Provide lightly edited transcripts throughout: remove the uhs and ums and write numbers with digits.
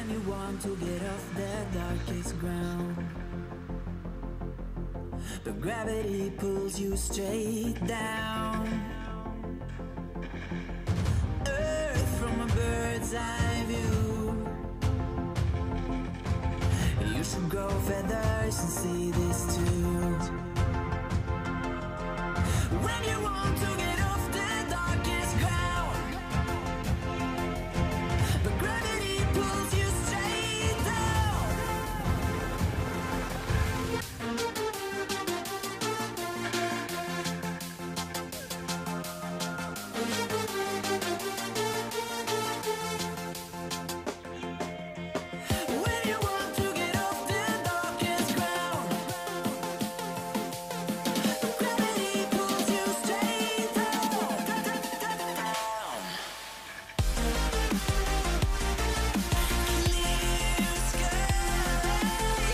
When you want to get off the darkest ground, but gravity pulls you straight down. Earth from a bird's eye view. You should grow feathers and see this too. When you want to get off the darkest ground, but gravity pulls you straight down. When you want to get off the darkest ground, but gravity pulls you straight down. Clear sky.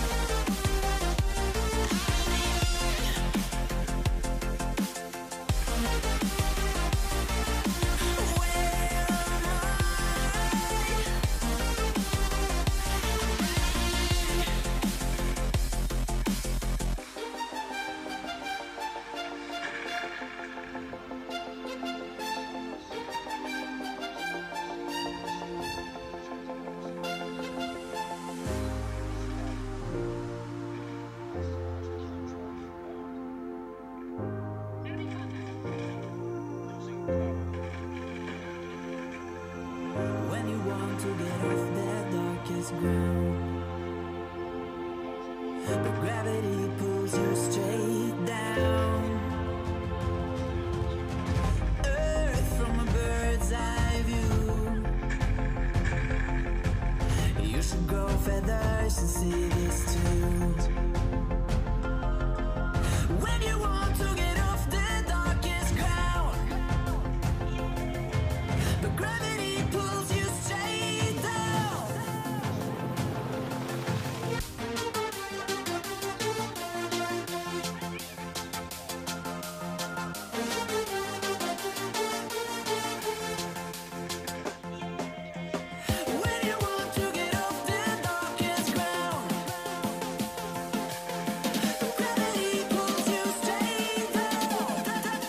When you want to get off the darkest ground, but gravity pulls you straight down. Earth from a bird's eye view. You should grow feathers and see this too. When you want to get off the darkest ground, but gravity pulls you straight down. When you want to get off the darkest ground, but gravity pulls you straight down.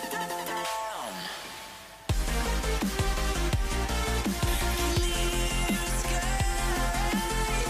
Clear sky.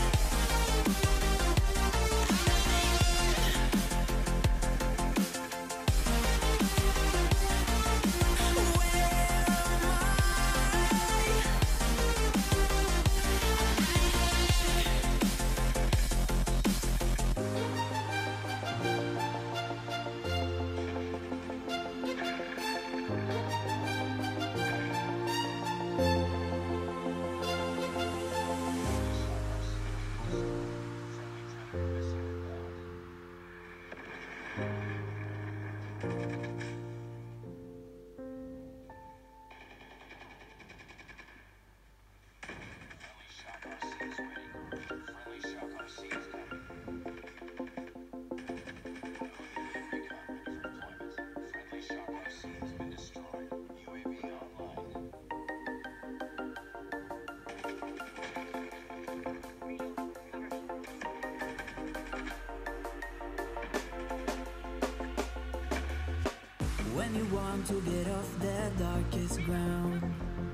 When you want to get off the darkest ground,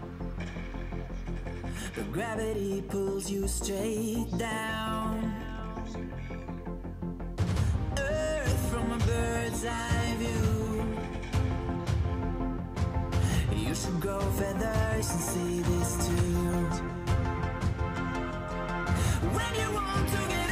but gravity pulls you straight down. Earth from a bird's eye view. You should grow feathers and see this too. When you want to get